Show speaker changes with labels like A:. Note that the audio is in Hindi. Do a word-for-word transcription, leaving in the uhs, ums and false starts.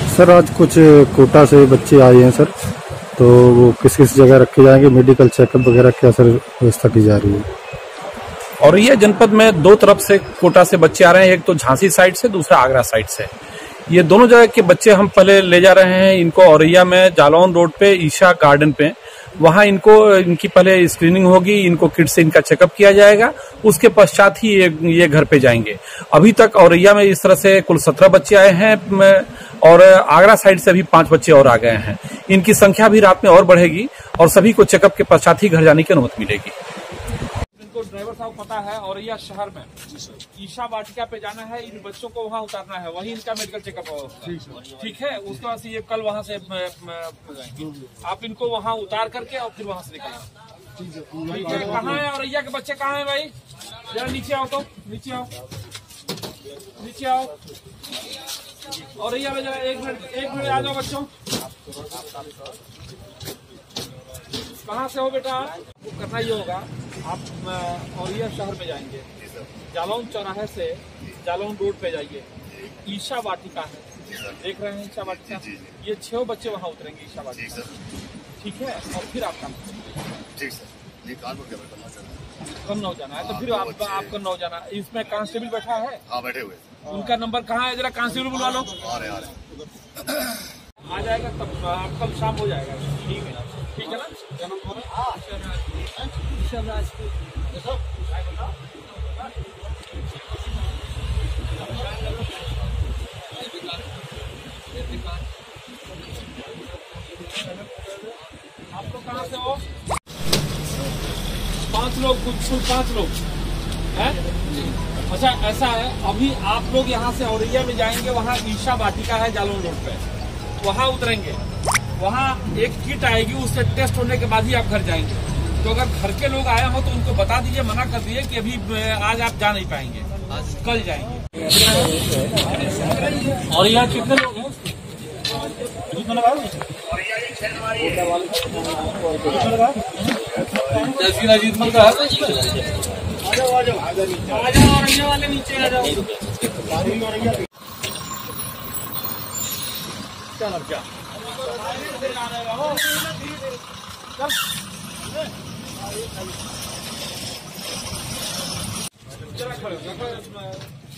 A: सर आज कुछ कोटा से बच्चे आए हैं सर, तो वो किस किस जगह रखे जाएंगे, मेडिकल चेकअप वगैरह क्या सर व्यवस्था की जा रही है?
B: और ये जनपद में दो तरफ से कोटा से बच्चे आ रहे हैं, एक तो झांसी साइड से, दूसरा आगरा साइड से। ये दोनों जगह के बच्चे हम पहले ले जा रहे हैं इनको औरैया में जालौन रोड पे ईशा गार्डन पे, वहां इनको इनकी पहले स्क्रीनिंग होगी, इनको किट से इनका चेकअप किया जाएगा, उसके पश्चात ही ये, ये घर पे जाएंगे। अभी तक औरैया में इस तरह से कुल सत्रह बच्चे आए हैं और आगरा साइड से भी पांच बच्चे और आ गए हैं। इनकी संख्या भी रात में और बढ़ेगी और सभी को चेकअप के पश्चात ही घर जाने की अनुमति मिलेगी। इनको ड्राइवर साहब पता है औरैया शहर में ईशा वाटिका पे जाना है, इन बच्चों को वहाँ उतारना है, वही इनका मेडिकल चेकअप होगा। ठीक है, उसके बाद ये कल वहाँ से आप इनको वहाँ उतार करके और फिर वहाँ से निकलना। ठीक है, कहाँ है औरैया के बच्चे, कहाँ है भाई? जरा नीचे आओ, तो नीचे आओ, नीचे आओ औरैया में जरा एक मिनट एक मिनट आ जाओ बच्चों। कहाँ से हो बेटा? करना ये होगा, आप औरैया शहर में जाएंगे, जालौन चौराहे से जालौन रोड पे जाइए, ईशा वाटिका है, देख रहे हैं ईशा वाटिका, ये छह बच्चे वहाँ उतरेंगे ईशा वाटिका। ठीक है, और फिर आप काम ठीक सर, ये कार में कन्नौज जाना है, तो फिर आप आप कन्नौज जाना। इसमें कांस्टेबल बैठा है? हाँ बैठे हुए। उनका नंबर कहाँ है, जरा कांस्टेबल बुला लो। आ रहे आ रहे आ जाएगा, तब कल शाम हो जाएगा। ठीक है, ठीक है ना? आप लोग कहाँ से हो? पांच लोग, कुछ पांच लोग हैं? अच्छा ऐसा है, अभी आप लोग यहाँ से औरैया में जाएंगे, वहाँ ईशा वाटिका है जालौन रोड पे, वहाँ उतरेंगे, वहाँ एक किट आएगी, उससे टेस्ट होने के बाद ही आप घर जाएंगे। तो अगर घर के लोग आए हो तो उनको बता दीजिए, मना कर दीजिए कि अभी आज आप जा नहीं पाएंगे, कल जाएंगे। और यहाँ कितने लोग हैं? अजीत मन का आ जाओ आ जाओ आ जाओ औरैया वाले नीचे आ जाओ। क्या लग गया? चल